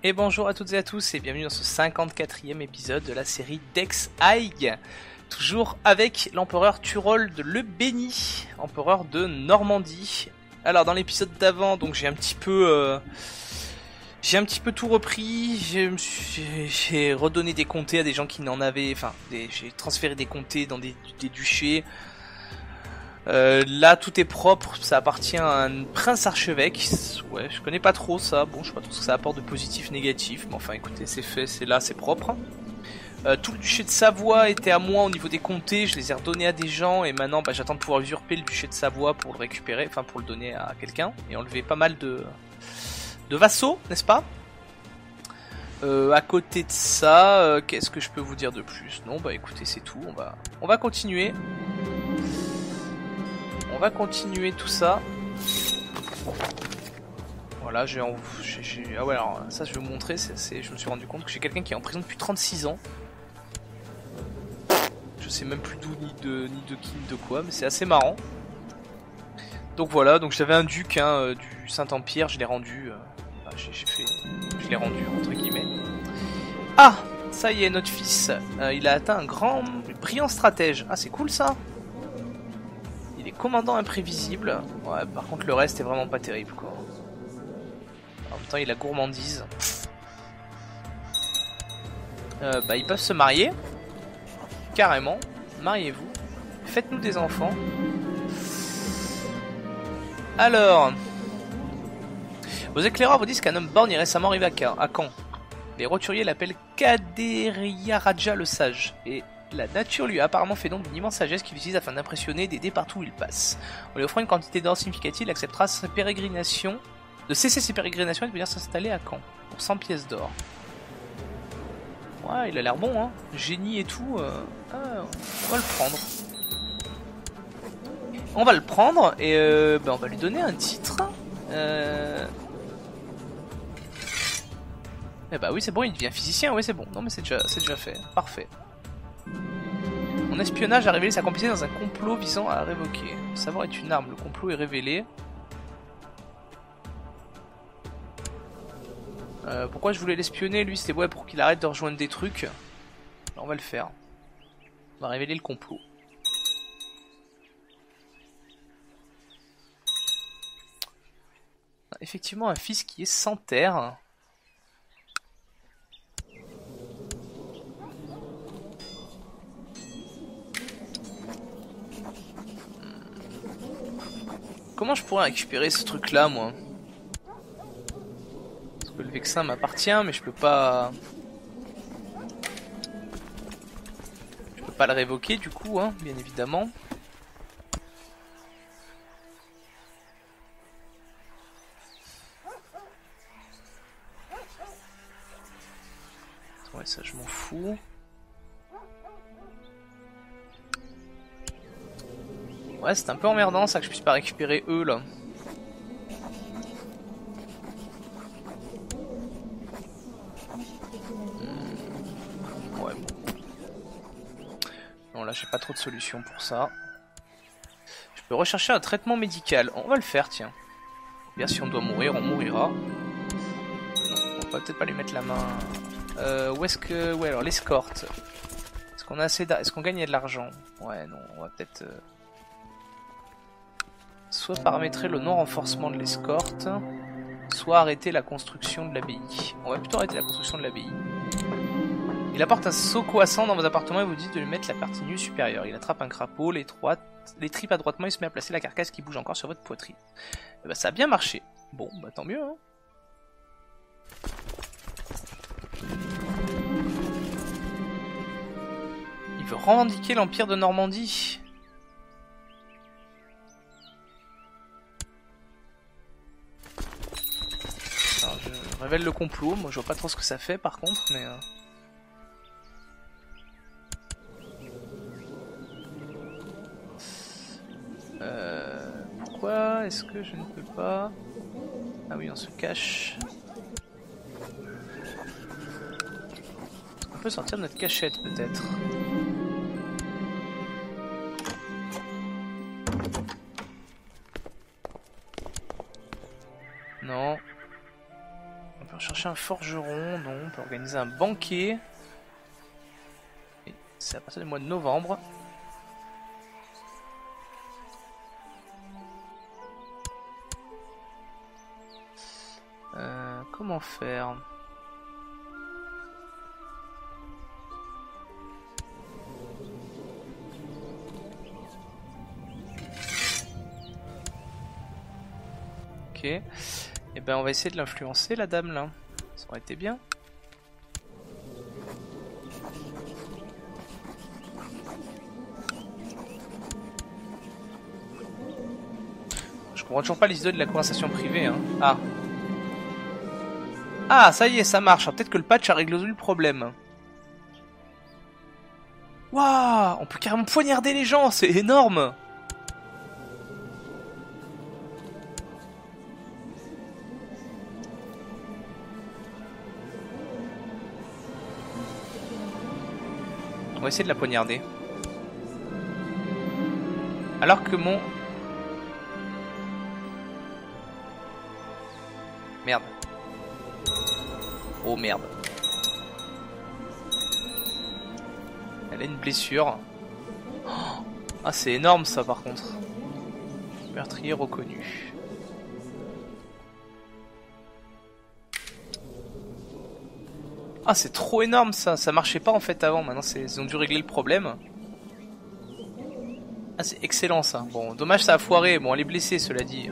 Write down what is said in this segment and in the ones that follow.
Et bonjour à toutes et à tous et bienvenue dans ce 54e épisode de la série Dex Haig. Toujours avec l'empereur Turold Le Béni, empereur de Normandie. Alors dans l'épisode d'avant, donc j'ai un petit peu tout repris. J'ai redonné des comtés à des gens qui n'en avaient, j'ai transféré des comtés dans des duchés. Là tout est propre, ça appartient à un prince archevêque. Ouais, je connais pas trop ça. Bon, je sais pas trop ce que ça apporte de positif, négatif, mais enfin écoutez, c'est fait, c'est là, c'est propre. Tout le duché de Savoie était à moi au niveau des comtés, je les ai redonnés à des gens et maintenant j'attends de pouvoir usurper le duché de Savoie pour le récupérer, enfin pour le donner à quelqu'un et enlever pas mal de vassaux, n'est-ce pas? À côté de ça, qu'est-ce que je peux vous dire de plus? Non, bah écoutez, c'est tout, on va continuer. On va continuer tout ça. Voilà, ah ouais, alors ça je vais vous montrer, je me suis rendu compte que j'ai quelqu'un qui est en prison depuis 36 ans. Je sais même plus d'où, ni de qui, ni de quoi, mais c'est assez marrant. Donc voilà, donc j'avais un duc du Saint-Empire, je l'ai rendu, je l'ai rendu entre guillemets. Ah, ça y est, notre fils, il a atteint un brillant stratège. Ah, c'est cool ça. Il est commandant imprévisible. Ouais, par contre le reste est vraiment pas terrible quoi. En même temps il a gourmandise. Ils peuvent se marier. Carrément. Mariez-vous. Faites-nous des enfants. Alors. Vos éclaireurs vous disent qu'un homme borgne est récemment arrivé à Caen. Les roturiers l'appellent Kaderia Raja le Sage. Et la nature lui a apparemment fait don d'une immense sagesse qu'il utilise afin d'impressionner et d'aider partout où il passe. En lui offrant une quantité d'or significative, il acceptera de cesser ses pérégrinations et de venir s'installer à Caen. Pour 100 pièces d'or. Ouais, il a l'air bon, hein. Génie et tout. On va le prendre. On va le prendre et on va lui donner un titre. Eh bah oui, c'est bon, il devient physicien, oui c'est bon. Non mais c'est déjà fait, parfait. Mon espionnage a révélé sa complicité dans un complot visant à révoquer. Le savoir est une arme, le complot est révélé. Pourquoi je voulais l'espionner? Lui c'était ouais pour qu'il arrête de rejoindre des trucs. Alors, on va le faire. On va révéler le complot. Effectivement un fils qui est sans terre. Comment je pourrais récupérer ce truc là moi? Parce que le Vexin m'appartient mais je peux pas le révoquer du coup hein, bien évidemment. Ouais ça je m'en fous. Ouais c'est un peu emmerdant ça que je puisse pas récupérer eux là. Ouais bon. Non là j'ai pas trop de solutions pour ça. Je peux rechercher un traitement médical. On va le faire tiens. Bien si on doit mourir on mourira. Non, on va peut-être pas lui mettre la main. Où est-ce que... Ouais alors l'escorte. Est-ce qu'on a assez Est-ce qu'on gagne de l'argent? Ouais non on va peut-être... Soit paramétrer le non-renforcement de l'escorte, soit arrêter la construction de l'abbaye. On va plutôt arrêter la construction de l'abbaye. Il apporte un seau coassant dans vos appartements et vous dit de lui mettre la partie nue supérieure. Il attrape un crapaud, les tripes adroitement et se met à placer la carcasse qui bouge encore sur votre poitrine. Et bah ça a bien marché. Bon, bah tant mieux hein. Il veut revendiquer l'Empire de Normandie. Alors je révèle le complot, moi je vois pas trop ce que ça fait par contre, mais... Pourquoi est-ce que je ne peux pas... Ah oui on se cache. On peut sortir de notre cachette peut-être. chercher un forgeron. Non, on peut organiser un banquet. C'est à partir du mois de novembre. Comment faire? Ok. Et ben on va essayer de l'influencer la dame là. Ça aurait été bien. Je comprends toujours pas les idées de la conversation privée hein. Ah. Ah, ça y est, ça marche. Peut-être que le patch a résolu le problème. Waouh, on peut carrément poignarder les gens, c'est énorme. On va essayer de la poignarder. Alors que mon... Merde. Oh merde. Elle a une blessure. Oh, ah c'est énorme ça par contre. Meurtrier reconnu. Ah c'est trop énorme ça. Ça marchait pas en fait avant. Maintenant ils ont dû régler le problème. Ah c'est excellent ça. Bon dommage ça a foiré. Bon elle est blessée cela dit.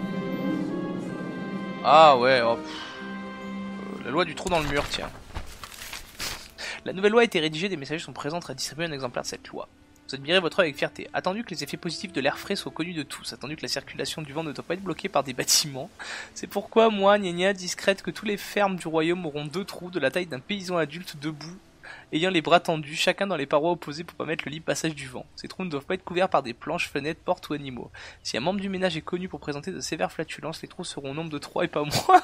Ah ouais. Oh, la loi du trou dans le mur tiens. La nouvelle loi a été rédigée, des messagers sont présents à distribuer un exemplaire de cette loi. Vous admirez votre œuvre avec fierté. Attendu que les effets positifs de l'air frais soient connus de tous. Attendu que la circulation du vent ne doit pas être bloquée par des bâtiments. C'est pourquoi moi, gna discrète, que tous les fermes du royaume auront 2 trous de la taille d'un paysan adulte debout, ayant les bras tendus, chacun dans les parois opposées pour permettre le libre passage du vent. Ces trous ne doivent pas être couverts par des planches, fenêtres, portes ou animaux. Si un membre du ménage est connu pour présenter de sévères flatulences, les trous seront au nombre de 3 et pas moins.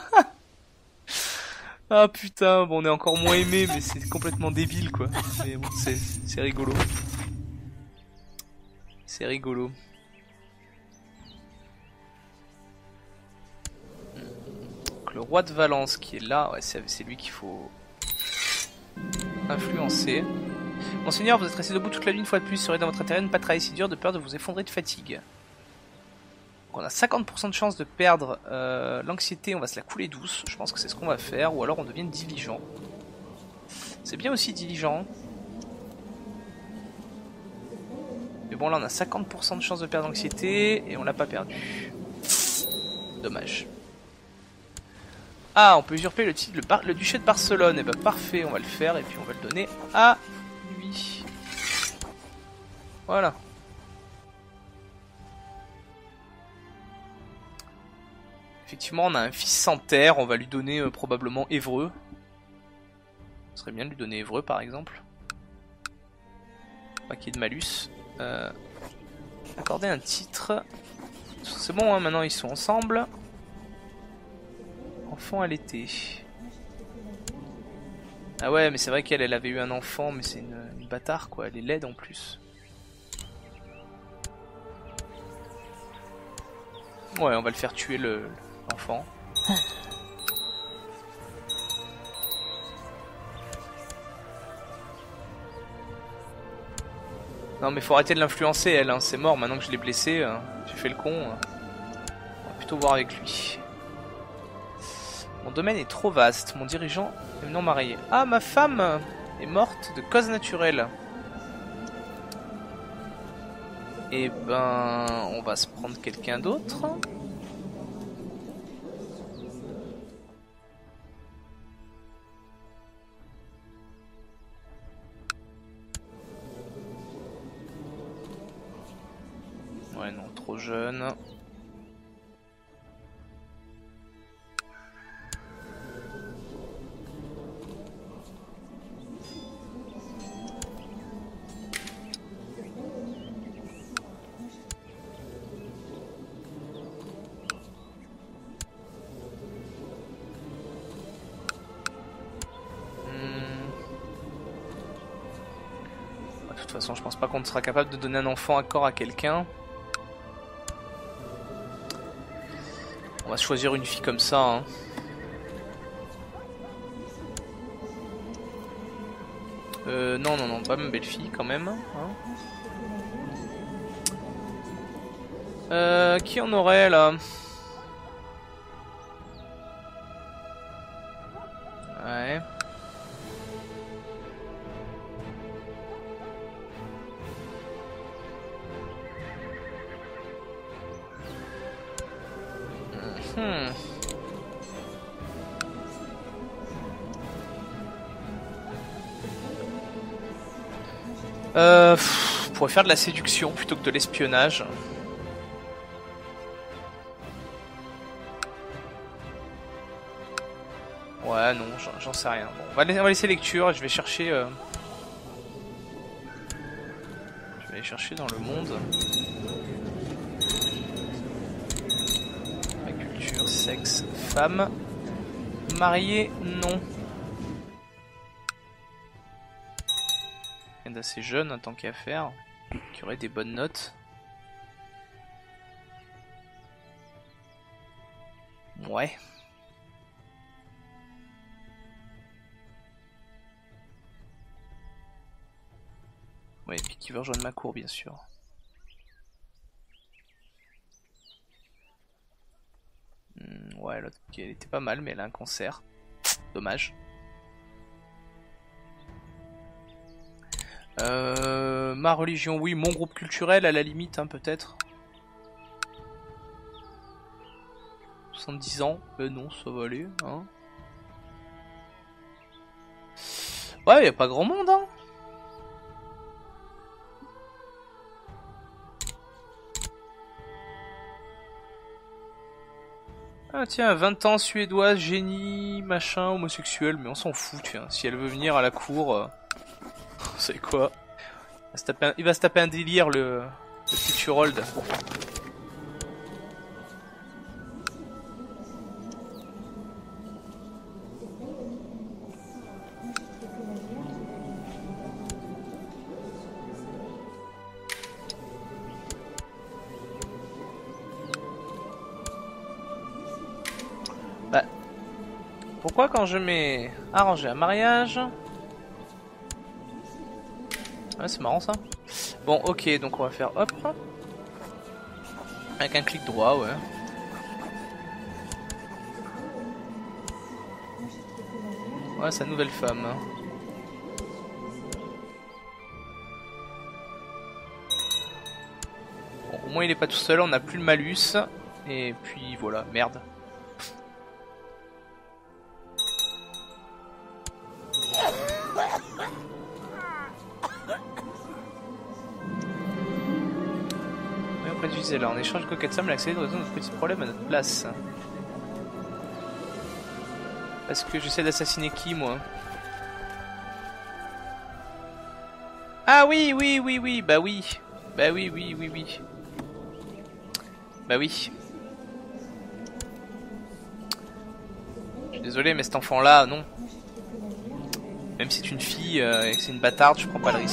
Ah putain, bon on est encore moins aimé mais c'est complètement débile quoi. Mais bon c'est rigolo. C'est rigolo. Donc, le roi de Valence qui est là, ouais, c'est lui qu'il faut influencer. Monseigneur, vous êtes resté debout toute la nuit une fois de plus, il serait dans votre intérêt de ne pas travailler si dur de peur de vous effondrer de fatigue. Donc on a 50% de chance de perdre l'anxiété, on va se la couler douce, je pense que c'est ce qu'on va faire, ou alors on devient diligent. C'est bien aussi diligent. Mais bon là on a 50% de chance de perdre l'anxiété, et on l'a pas perdu. Dommage. Ah, on peut usurper le titre, le duché de Barcelone, et bah parfait, on va le faire, et puis on va le donner à lui. Voilà. Effectivement, on a un fils sans terre, on va lui donner probablement Évreux. Ce serait bien de lui donner Évreux par exemple. Pas qu'il y ait de malus. Accorder un titre. C'est bon, hein, maintenant ils sont ensemble. Enfant à l'été. Ah ouais, mais c'est vrai qu'elle avait eu un enfant, mais c'est une bâtard quoi, elle est laide en plus. Ouais, on va le faire tuer l'enfant. Non mais faut arrêter de l'influencer elle, hein. C'est mort maintenant que je l'ai blessé, j'ai fait le con. On va plutôt voir avec lui. Mon domaine est trop vaste, mon dirigeant est non marié. Ah, ma femme est morte de cause naturelle. Et ben, on va se prendre quelqu'un d'autre. Ouais, non, trop jeune. De toute façon, je pense pas qu'on sera capable de donner un enfant à corps à quelqu'un. On va choisir une fille comme ça. Hein. Non, non, non, pas ma belle-fille quand même. Hein. Qui en aurait là? Ouais. On pourrait faire de la séduction plutôt que de l'espionnage. Ouais, non, j'en sais rien. Bon, on va laisser lecture et je vais chercher. Je vais aller chercher dans le monde. La culture, sexe, femme. Marié, non. Rien d'assez jeune, tant qu'à faire. Qui aurait des bonnes notes. Ouais. Ouais, et puis qui veut rejoindre ma cour, bien sûr. Ouais, l'autre, elle était pas mal, mais elle a un cancer. Dommage. Ma religion, oui. Mon groupe culturel, à la limite, hein, peut-être. 70 ans. Non, ça va aller. Hein. Ouais, y a pas grand monde, hein. Ah tiens, 20 ans, suédoise, génie, machin, homosexuel, mais on s'en fout, tiens. Si elle veut venir à la cour, c'est quoi? Il va se taper un délire, le petit Turold. Bah, pourquoi quand je mets arranger un mariage? Ouais, c'est marrant ça. Bon, ok, donc on va faire hop. Avec un clic droit, ouais. Ouais, sa nouvelle femme. Bon, au moins il est pas tout seul, on a plus le malus. Et puis voilà, merde. Là, en échange de coquette somme, l'accès de résoudre notre petit problème à notre place. Parce que j'essaie d'assassiner qui, moi? Ah oui, oui, oui, oui, bah oui. Bah oui, oui, oui, oui. Bah oui. Je suis désolé, mais cet enfant-là, non. Même si c'est une fille et que c'est une bâtarde, je prends pas le risque.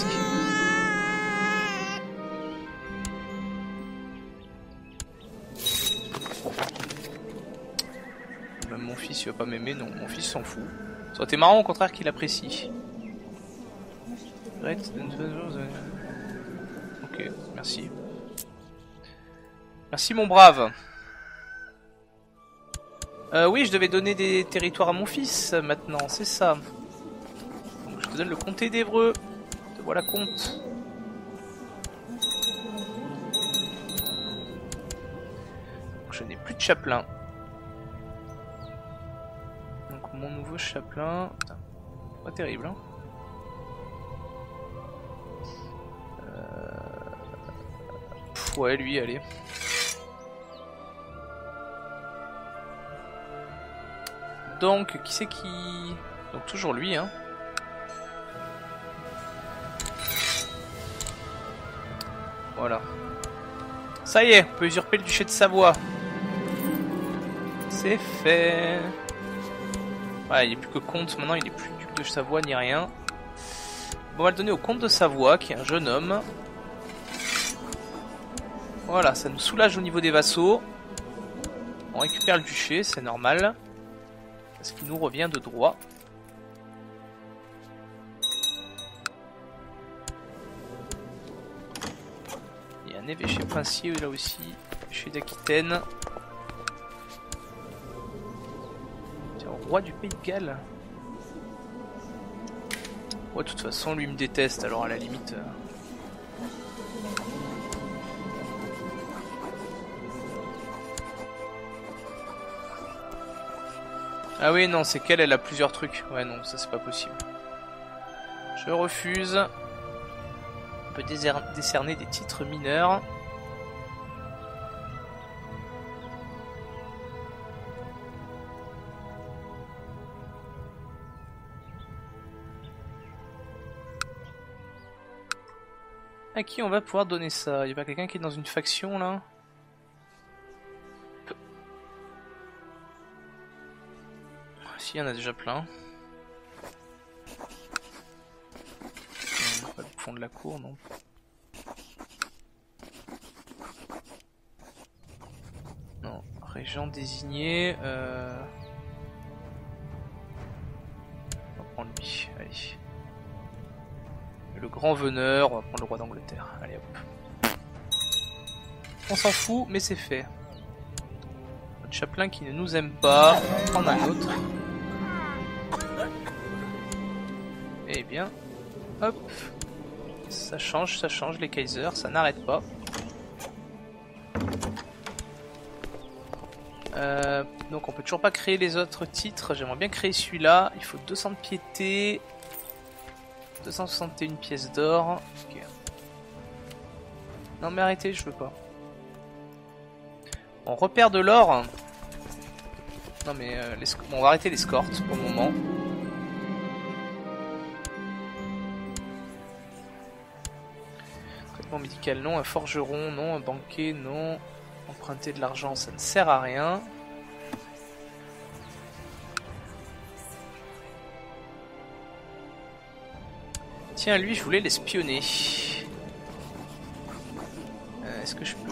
Il va pas m'aimer, non, mon fils s'en fout. Ça aurait été marrant au contraire qu'il apprécie. Ok, merci. Merci mon brave. Oui, je devais donner des territoires à mon fils maintenant, c'est ça. Donc je te donne le comté d'Évreux. Te voilà comte. Donc je n'ai plus de chapelain. Mon nouveau chapelain, putain, pas terrible hein. Ouais lui allez. Donc qui c'est qui... Donc toujours lui hein. Voilà. Ça y est, on peut usurper le duché de Savoie. C'est fait. Ouais, il est plus que comte maintenant, il est plus duc de Savoie ni rien. Bon, on va le donner au comte de Savoie, qui est un jeune homme. Voilà, ça nous soulage au niveau des vassaux. On récupère le duché, c'est normal. Parce qu'il nous revient de droit. un évêché princier là aussi, évêché d'Aquitaine. Tiens, roi du Pays de Galles. Ouais, de toute façon, lui me déteste, alors à la limite... Ah oui, non, c'est qu'elle, elle a plusieurs trucs. Ouais, non, ça c'est pas possible. Je refuse. On peut décerner des titres mineurs. À qui on va pouvoir donner ça? Il y a pas quelqu'un qui est dans une faction là? Si, il y en a déjà plein. Pas le fond de la cour, non. Non, régent désigné. On va prendre lui, allez. Le grand veneur, on va prendre le roi d'Angleterre. Allez hop. On s'en fout, mais c'est fait. Notre chapelain qui ne nous aime pas, on va prendre un autre. Eh bien, hop. Ça change les Kaisers, ça n'arrête pas. Donc on peut toujours pas créer les autres titres. J'aimerais bien créer celui-là. Il faut 200 de piété. 261 pièces d'or. Okay. Non mais arrêtez, je veux pas. On repère de l'or. Non mais bon, on va arrêter l'escorte pour le moment. Traitement médical non, un forgeron non, un banquier non. Emprunter de l'argent ça ne sert à rien. Tiens, lui, je voulais l'espionner. Est-ce que je peux?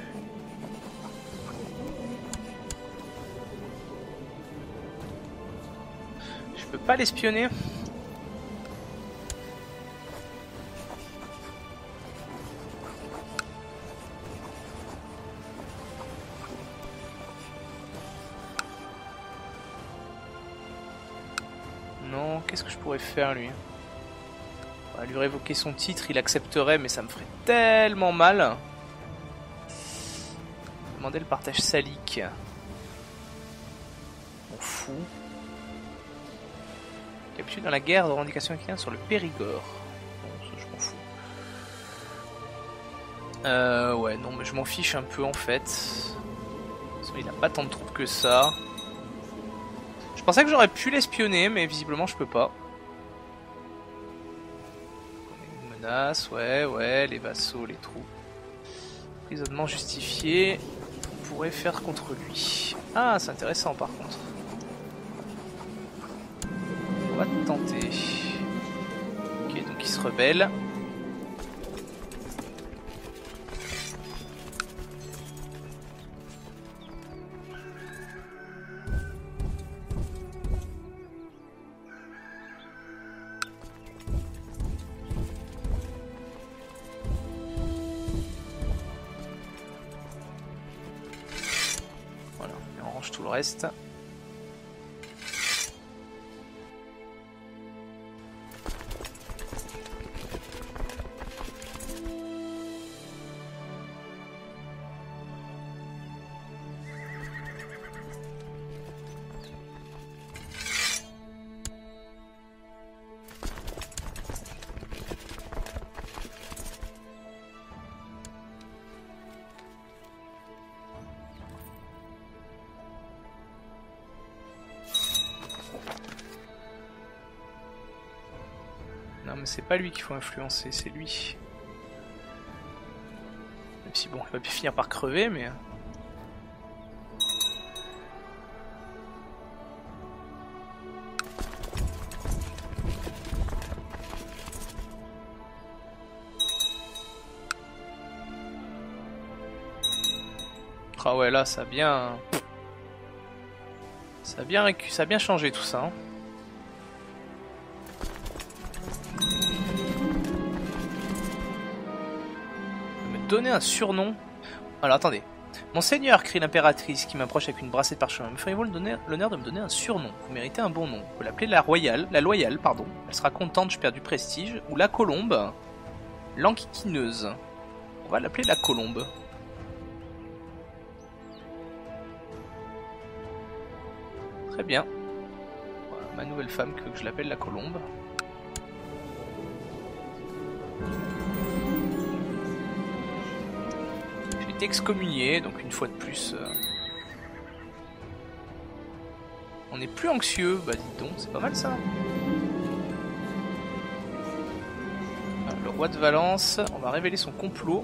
Je peux pas l'espionner? Non, qu'est-ce que je pourrais faire, lui? On va lui révoquer son titre, il accepterait, mais ça me ferait tellement mal. Demander le partage salique. On fout. Capture dans la guerre de revendication aquitaine sur le Périgord. Bon, ça je m'en fous. Ouais, non, mais je m'en fiche un peu en fait. Il a pas tant de troupes que ça. Je pensais que j'aurais pu l'espionner, mais visiblement je peux pas. Ouais, les vassaux, les troupes. Prisonnement justifié. On pourrait faire contre lui. Ah, c'est intéressant par contre. On va tenter. Ok, donc il se rebelle. Tout le reste. Non mais c'est pas lui qu'il faut influencer, c'est lui. Même si bon, il va bien finir par crever, mais... Ah ouais, là ça a bien... Ça a bien changé tout ça. Hein. donner un surnom. Alors attendez. Monseigneur, crie l'impératrice qui m'approche avec une brassée de parchemin. Me feriez-vous l'honneur de me donner un surnom? Vous méritez un bon nom. On peut l'appeler la loyale, pardon. Elle sera contente, je perds du prestige. Ou la colombe. L'enquiquineuse. On va l'appeler la colombe. Très bien. Voilà, ma nouvelle femme que je l'appelle la colombe. J'ai été excommunié, donc une fois de plus... On est plus anxieux, bah dites donc, c'est pas mal ça. Le roi de Valence, on va révéler son complot.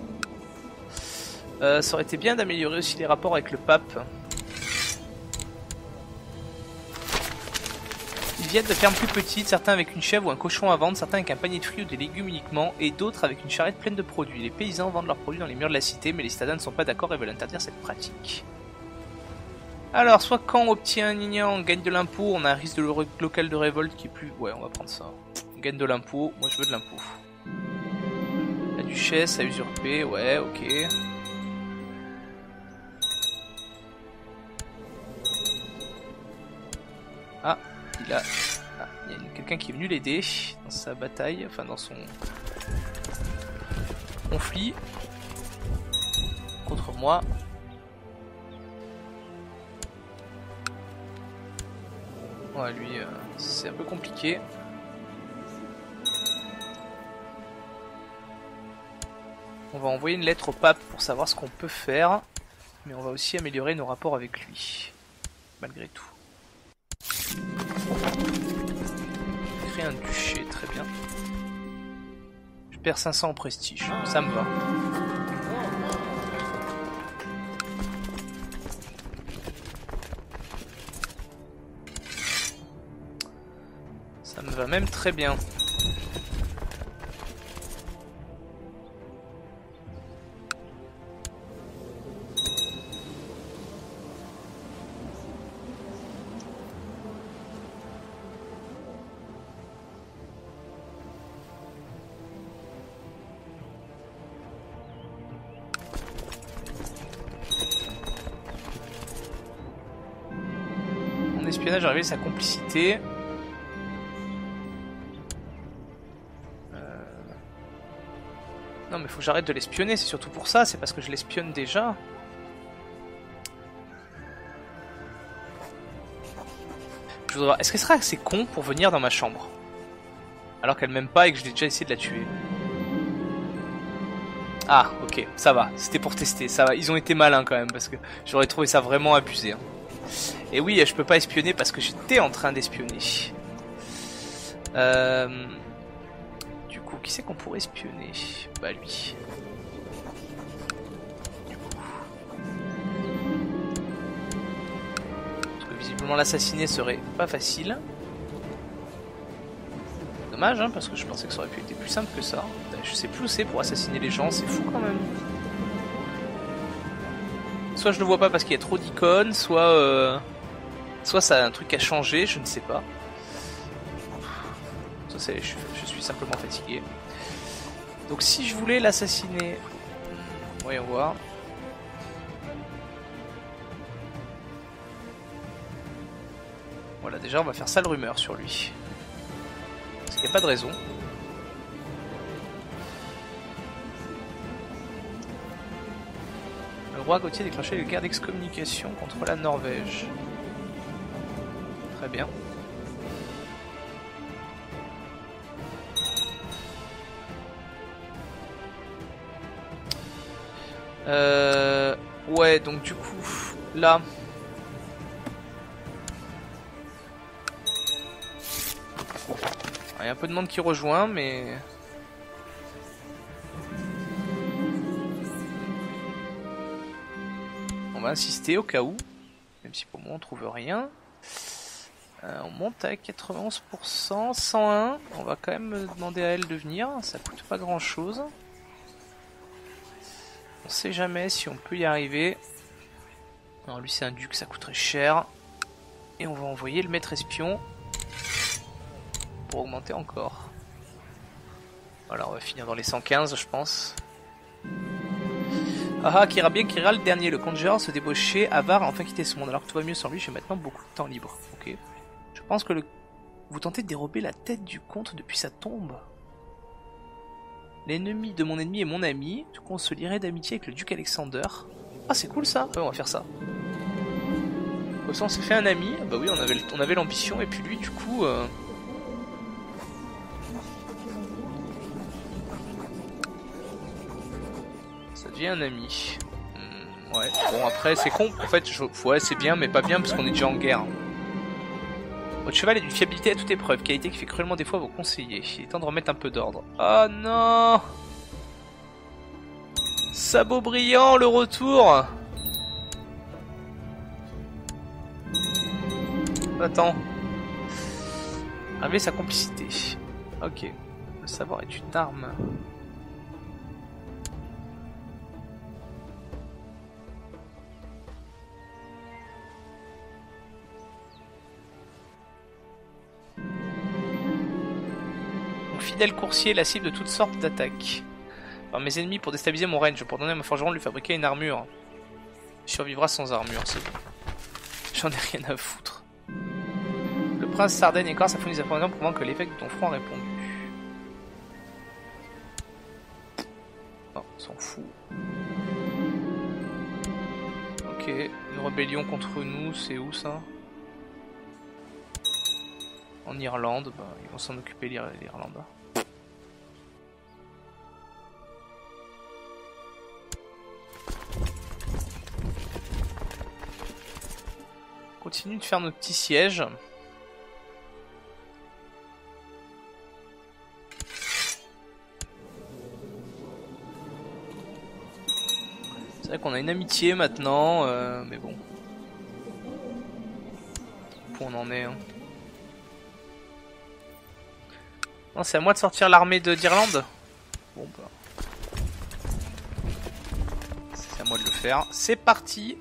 Ça aurait été bien d'améliorer aussi les rapports avec le pape. Ils viennent de fermes plus petites, certains avec une chèvre ou un cochon à vendre, certains avec un panier de fruits ou des légumes uniquement, et d'autres avec une charrette pleine de produits. Les paysans vendent leurs produits dans les murs de la cité, mais les citadins ne sont pas d'accord et veulent interdire cette pratique. Alors, soit quand on obtient un ignan, on gagne de l'impôt, on a un risque de local de révolte qui est plus... Ouais, on va prendre ça. On gagne de l'impôt, moi je veux de l'impôt. La duchesse a usurpé, ouais, ok. Ah, il a quelqu'un qui est venu l'aider dans sa bataille, enfin dans son conflit contre moi. Ouais, lui, c'est un peu compliqué. On va envoyer une lettre au pape pour savoir ce qu'on peut faire, mais on va aussi améliorer nos rapports avec lui, malgré tout. Créer un duché, très bien. Je perds 500 en prestige, ça me va. Ça me va même très bien. Espionnage a révélé sa complicité. Non mais faut que j'arrête de l'espionner, c'est surtout pour ça, c'est parce que je l'espionne déjà. Je voudrais voir, est-ce qu'elle sera assez con pour venir dans ma chambre? Alors qu'elle m'aime pas et que je l'ai déjà essayé de la tuer. Ah ok, ça va, c'était pour tester, ça va, ils ont été malins quand même, parce que j'aurais trouvé ça vraiment abusé. Hein. Et oui, je peux pas espionner parce que j'étais en train d'espionner. Du coup, qui c'est qu'on pourrait espionner? Bah lui. Du coup. Parce que visiblement l'assassiner serait pas facile. Dommage, hein, parce que je pensais que ça aurait pu être plus simple que ça. Je sais plus où c'est pour assassiner les gens, c'est fou quand même. Soit je le vois pas parce qu'il y a trop d'icônes, soit ça a un truc à changer, je ne sais pas. Ça c'est, je suis simplement fatigué. Donc si je voulais l'assassiner, voyons voir. Voilà, déjà on va faire sale rumeur sur lui. Parce qu'il n'y a pas de raison. Le roi Gauthier a déclenché une guerre d'excommunication contre la Norvège. Très bien. Ouais, donc du coup, là... Il y a un peu de monde qui rejoint, mais... On va insister au cas où, même si pour moi on trouve rien. On monte à 91%, 101. On va quand même demander à elle de venir, ça coûte pas grand chose. On sait jamais si on peut y arriver. Alors lui c'est un duc, ça coûterait cher. Et on va envoyer le maître espion pour augmenter encore. Voilà, on va finir dans les 115 je pense. Ah ah, qui ira bien, qui ira le dernier. Le comte Gérard se débauchait, avare, a enfin quitté ce monde. Alors que tout va mieux sans lui, j'ai maintenant beaucoup de temps libre. Ok. Je pense que vous tentez de dérober la tête du comte depuis sa tombe. L'ennemi de mon ennemi est mon ami. Du coup, on se lierait d'amitié avec le duc Alexander. Ah, c'est cool ça. Ouais, on va faire ça. Comme ça, on s'est fait un ami. Bah oui, on avait l'ambition. Et puis lui, du coup... ça devient un ami. Ouais. Bon, après, c'est con. En fait, ouais, c'est bien, mais pas bien, parce qu'on est déjà en guerre. Votre cheval est d'une fiabilité à toute épreuve, qualité qui fait cruellement défaut à vos conseillers. Il est temps de remettre un peu d'ordre. Oh non! Sabot brillant, le retour! Attends. Révéler sa complicité. Ok. Le savoir est une arme. Fidèle coursier, la cible de toutes sortes d'attaques. Par mes ennemis pour déstabiliser mon règne, je pourrais donner à mon forgeron de lui fabriquer une armure. Il survivra sans armure, c'est bon. J'en ai rien à foutre. Le prince Sardaigne et Corse a fourni des informations prouvant que l'évêque de ton front a répondu. Oh, on s'en fout. Ok, une rébellion contre nous, c'est où ça? En Irlande, bah ils vont s'en occuper l'Irlande. Continue de faire nos petits sièges. C'est vrai qu'on a une amitié maintenant, mais bon. Où on en est, hein. Non, c'est à moi de sortir l'armée d'Irlande. Bon bah. C'est à moi de le faire. C'est parti.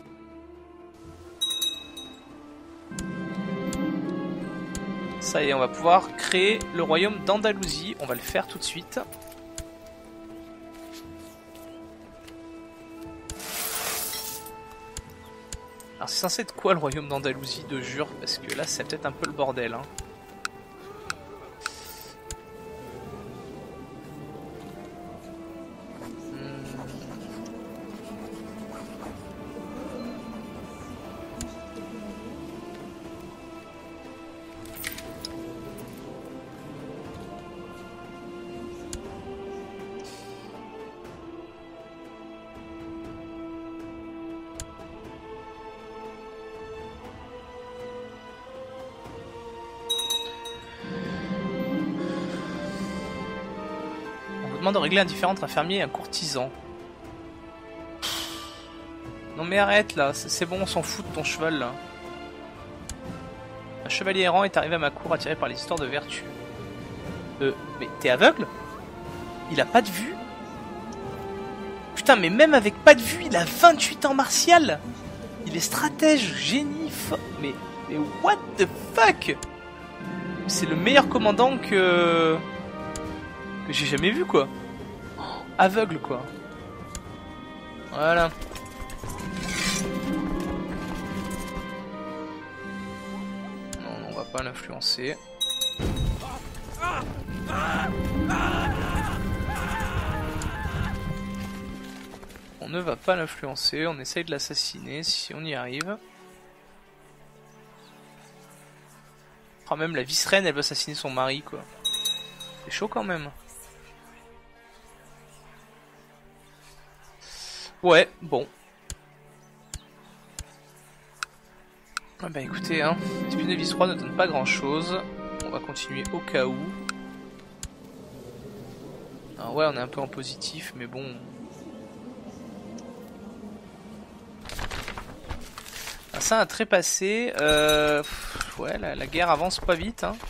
Ça y est, on va pouvoir créer le royaume d'Andalousie. On va le faire tout de suite. Alors c'est censé être quoi le royaume d'Andalousie de jure? Parce que là c'est peut-être un peu le bordel, hein. Demande de régler un différend entre un fermier et un courtisan. Non mais arrête là, c'est bon, on s'en fout de ton cheval là. Un chevalier errant est arrivé à ma cour attiré par les histoires de vertu. Mais t'es aveugle? Il a pas de vue? Putain, mais même avec pas de vue, il a 28 ans martial. Il est stratège, génie, mais what the fuck? C'est le meilleur commandant que j'ai jamais vu quoi. Oh, aveugle quoi. Voilà. Non, on va pas l'influencer. On ne va pas l'influencer, on essaye de l'assassiner si on y arrive. Oh, même la vice-reine elle veut assassiner son mari quoi. C'est chaud quand même. Ouais, bon. Ah bah écoutez, hein, l'espionne de vice-roi ne donne pas grand chose. On va continuer au cas où. Alors ouais, on est un peu en positif, mais bon. Ah, ça, un trépassé. Ouais, la guerre avance pas vite, hein.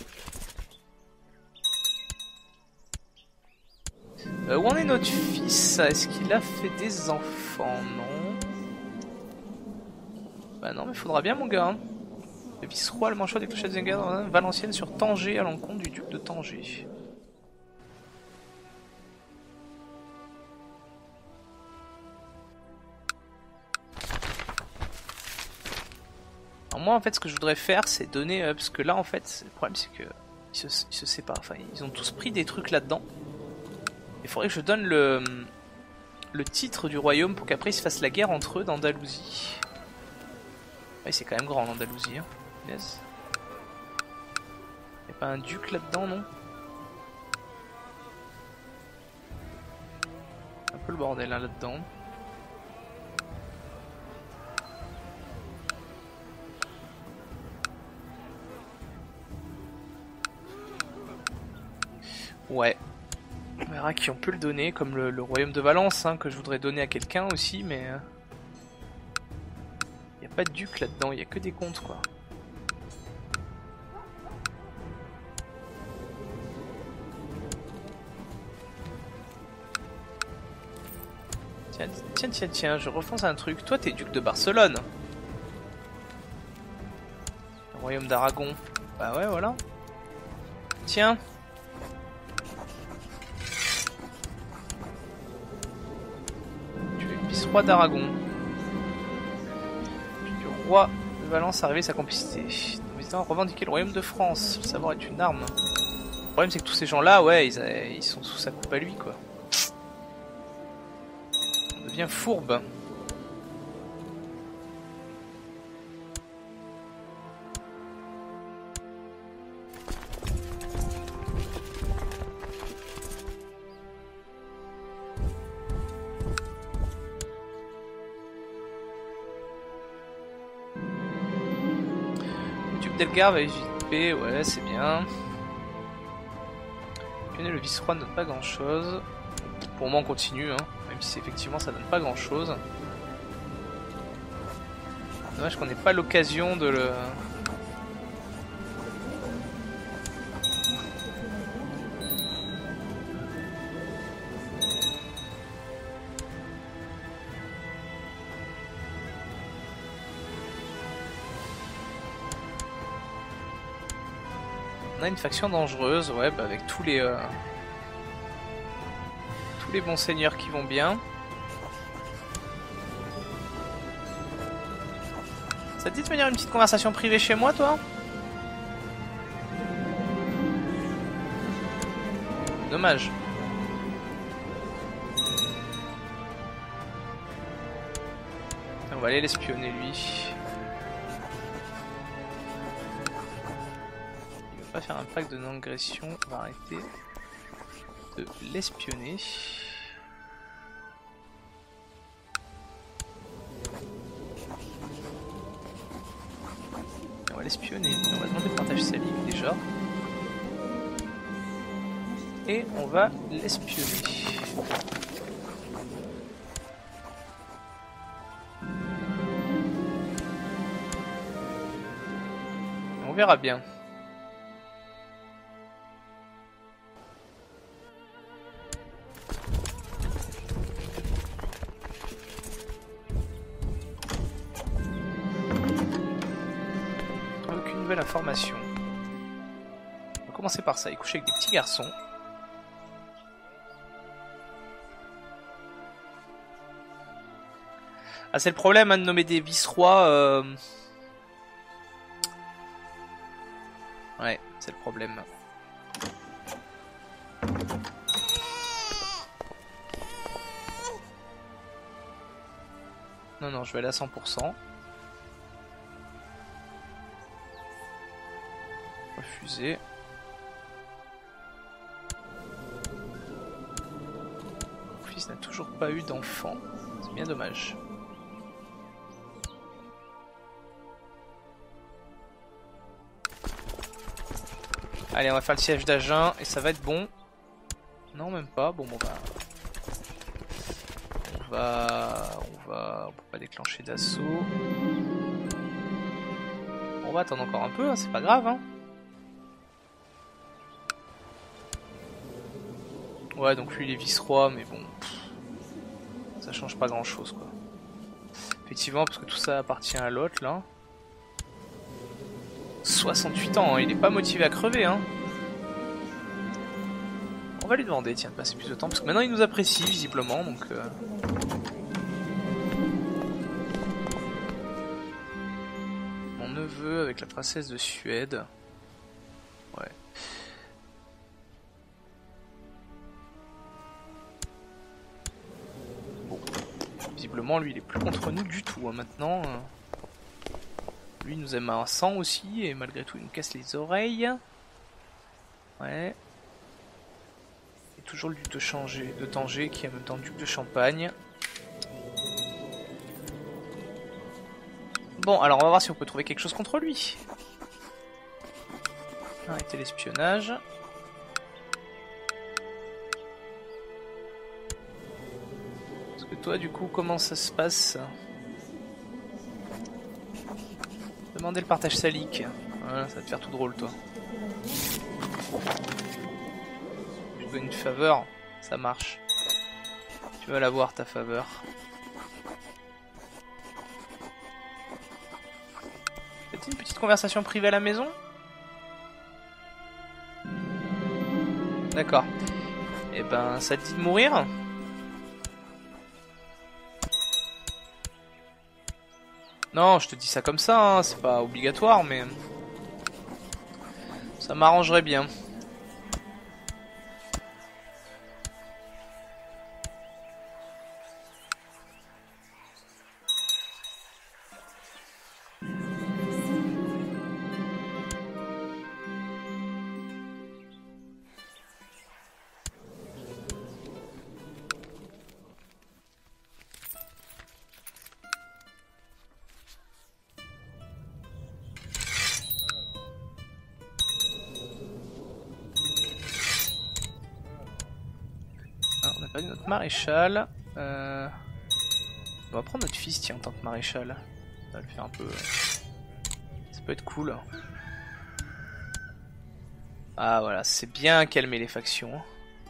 Où en est notre fils? Est-ce qu'il a fait des enfants? Non. Bah non, mais faudra bien mon gars. Hein. Le vice-roi, le manchot des clochettes de Valenciennes sur Tanger à l'encontre du duc de Tanger. Alors moi en fait ce que je voudrais faire c'est donner, parce que là en fait le problème c'est que ils se séparent, enfin ils ont tous pris des trucs là-dedans. Il faudrait que je donne le titre du royaume pour qu'après ils se fassent la guerre entre eux d'Andalousie. Ouais, c'est quand même grand l'Andalousie, hein. Yes. Y'a pas un duc là-dedans, non? Un peu le bordel hein, là-dedans. Ouais. On verra qui on peut le donner, comme le royaume de Valence, hein, que je voudrais donner à quelqu'un aussi, mais... y a pas de duc là-dedans, y a que des comtes, quoi. Tiens, je refonce un truc. Toi, t'es duc de Barcelone. Le royaume d'Aragon. Bah ouais, voilà. Tiens. Tu es vice-roi d'Aragon. Du roi de Valence a révélé sa complicité. Nous revendiquer le royaume de France. Le savoir est une arme. Le problème, c'est que tous ces gens-là, ouais, ils sont sous sa coupe à lui, quoi. On devient fourbe. Delgar va éviter, ouais c'est bien. Le vice-roi ne donne pas grand chose. Pour moi on continue, hein, même si effectivement ça donne pas grand chose. Dommage qu'on n'ait pas l'occasion de le... On a une faction dangereuse, ouais, bah avec tous les bons seigneurs qui vont bien. Ça te dit de venir une petite conversation privée chez moi, toi? Dommage. On va aller l'espionner, lui. Va faire un pacte de non-agression, on va arrêter de l'espionner. On va l'espionner, on va demander de partager sa ligue déjà. Et on va l'espionner. On verra bien. Information. On va commencer par ça, il couche avec des petits garçons. Ah c'est le problème hein, de nommer des vice-rois. Ouais, c'est le problème. Non, je vais aller à 100%. Refusé. Mon fils n'a toujours pas eu d'enfant. C'est bien dommage. Allez, on va faire le siège d'Agen et ça va être bon. Non, même pas. Bon, bah. On peut pas déclencher d'assaut. On va attendre encore un peu, hein, c'est pas grave, hein. Ouais, donc lui il est vice-roi, mais bon, ça change pas grand-chose, quoi. Effectivement, parce que tout ça appartient à l'autre, là. 68 ans, hein, il est pas motivé à crever, hein. On va lui demander, tiens, de passer plus de temps, parce que maintenant il nous apprécie, visiblement, donc... Mon neveu neveu avec la princesse de Suède. Ouais. Bon. Visiblement, lui, il est plus contre nous du tout, hein, maintenant. Lui, il nous aime un sang aussi, et malgré tout, il nous casse les oreilles. Ouais. Et toujours le duc de Tanger, qui est en même temps duc de Champagne. Bon, alors on va voir si on peut trouver quelque chose contre lui. Arrêter l'espionnage. Parce que toi, du coup, comment ça se passe? Demandez le partage salique. Voilà, ça va te faire tout drôle, toi. Je te donne une faveur, ça marche. Tu vas l'avoir, ta faveur. Une petite conversation privée à la maison? D'accord. Et ben, ça te dit de mourir? Non, je te dis ça comme ça, hein, c'est pas obligatoire, mais ça m'arrangerait bien. Notre maréchal. On va prendre notre fils, tiens, en tant que maréchal. Ça va le faire un peu. Ça peut être cool. Ah voilà, c'est bien calmer les factions.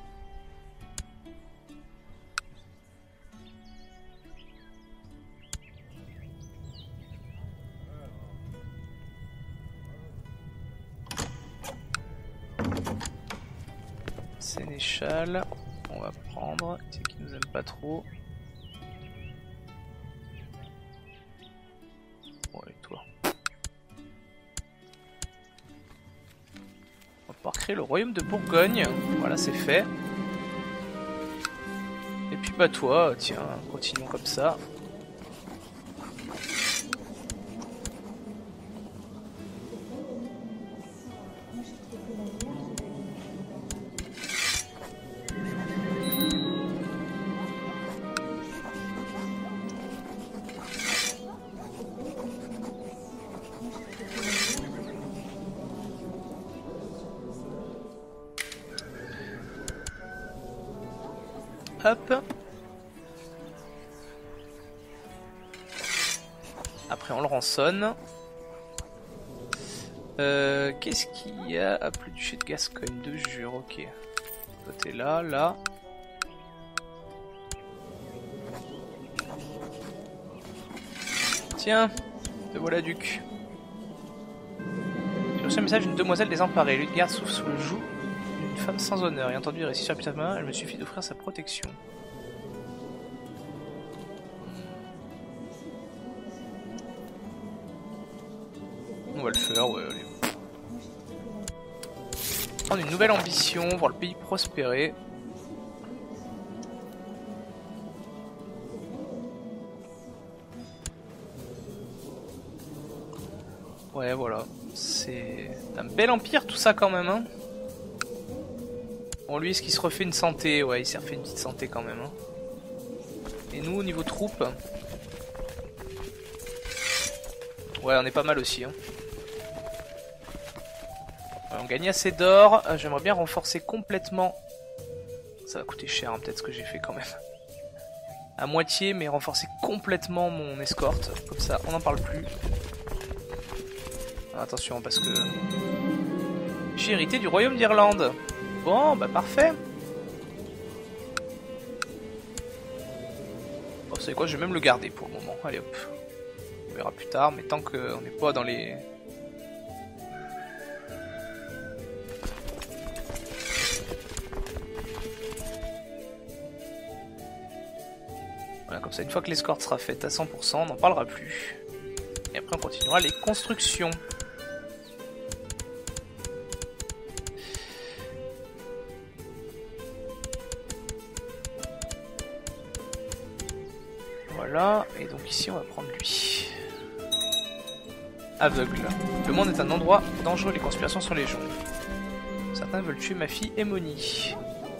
Sénéchal. On va prendre, c'est qui nous aime pas trop. Ouais, toi. On va pouvoir créer le royaume de Bourgogne. Voilà, c'est fait. Et puis bah toi, tiens, continuons comme ça. Hop. Après on le rançonne. Qu'est-ce qu'il y a à plus duché de Gascogne? De jure, ok. Côté là, là. Tiens, te voilà duc. J'ai reçu un message d'une demoiselle désemparée. Ludgard souffle sous le joug d'une femme sans honneur. Et entendu récit sur la putain de main, elle me suffit d'offrir sa protection. On va le faire, ouais, allez. Prendre une nouvelle ambition, voir le pays prospérer. Ouais, voilà. C'est un bel empire tout ça quand même, hein. Bon, lui, est-ce qu'il se refait une santé? Ouais, il s'est refait une petite santé quand même, hein. Et nous, au niveau troupes... Ouais, on est pas mal aussi, hein. On gagne assez d'or. J'aimerais bien renforcer complètement. Ça va coûter cher, hein, peut-être ce que j'ai fait quand même. À moitié, mais renforcer complètement mon escorte. Comme ça, on n'en parle plus. Attention, parce que j'ai hérité du royaume d'Irlande. Bon, bah parfait. Bon, vous savez quoi, je vais même le garder pour le moment. Allez hop. On verra plus tard, mais tant qu'on n'est pas dans les... Voilà, comme ça, une fois que l'escorte sera faite à 100%, on n'en parlera plus. Et après, Après on continuera les constructions. Voilà, et donc ici on va prendre lui. Aveugle. Le monde est un endroit dangereux, les conspirations sont légion. Certains veulent tuer ma fille Emony.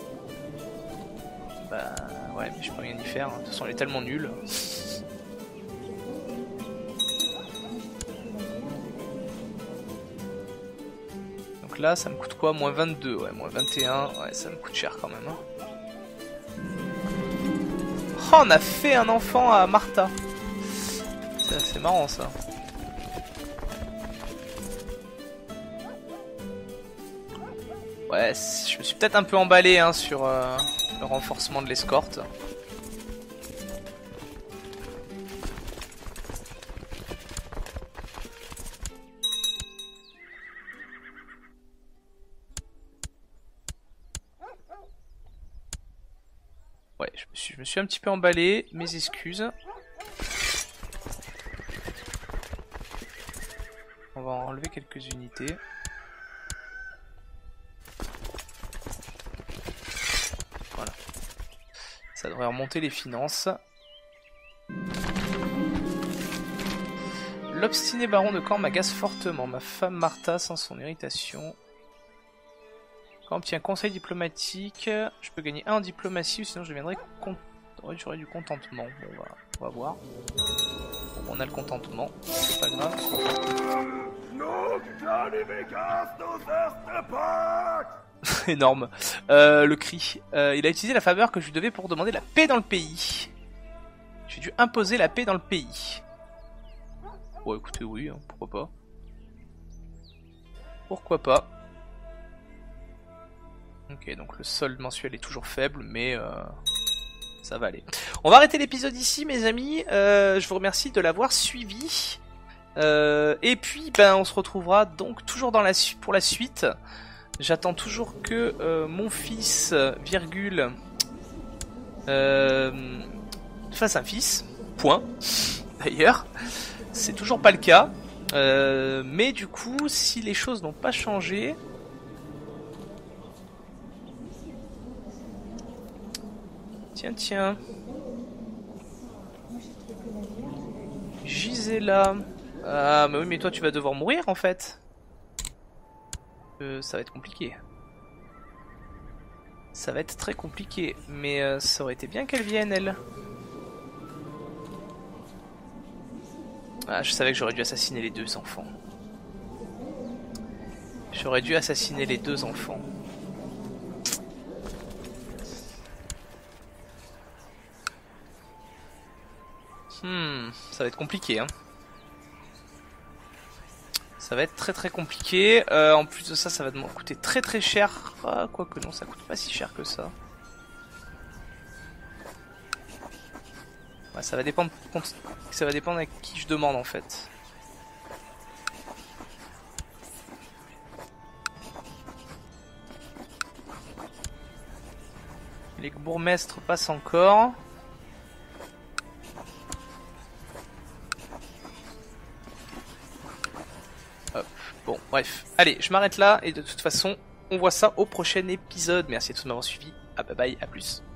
Bah ouais, mais je peux rien y faire, de toute façon elle est tellement nulle. Donc là ça me coûte quoi? Moins 22, ouais, moins 21, ouais ça me coûte cher quand même. Hein. Oh, on a fait un enfant à Martha. C'est assez marrant ça. Ouais, je me suis peut-être un peu emballé hein, sur le renforcement de l'escorte. Ouais, je me suis un petit peu emballé, mes excuses. On va enlever quelques unités. Voilà. Ça devrait remonter les finances. L'obstiné baron de Caen m'agace fortement. Ma femme Martha sans son irritation. Quand on obtient conseil diplomatique, je peux gagner 1 en diplomatie ou sinon je deviendrai j'aurai du contentement. Bon, on va voir. Bon, on a le contentement, c'est pas grave. Énorme. Le cri. Il a utilisé la faveur que je lui devais pour demander la paix dans le pays. J'ai dû imposer la paix dans le pays. Bon écoutez oui, hein, pourquoi pas. Pourquoi pas. Ok, donc le solde mensuel est toujours faible, mais ça va aller. On va arrêter l'épisode ici, mes amis. Je vous remercie de l'avoir suivi. Et puis, ben, on se retrouvera donc toujours dans pour la suite. J'attends toujours que mon fils, virgule, fasse un fils. Point. D'ailleurs, c'est toujours pas le cas. Mais du coup, si les choses n'ont pas changé... Tiens. Gisela. Ah, mais oui, mais toi tu vas devoir mourir en fait. Ça va être compliqué. Ça va être très compliqué. Mais ça aurait été bien qu'elle vienne, elle. Ah, je savais que j'aurais dû assassiner les 2 enfants. J'aurais dû assassiner les 2 enfants. Ça va être compliqué, hein. Ça va être très compliqué. En plus de ça, ça va me coûter très cher. Ah, quoique non, ça coûte pas si cher que ça. Ouais, ça va dépendre à qui je demande en fait. Les bourgmestres passent encore. Hop. Bon, bref. Allez, je m'arrête là et de toute façon, on voit ça au prochain épisode. Merci à tous de m'avoir suivi. Ah, bye bye, à plus.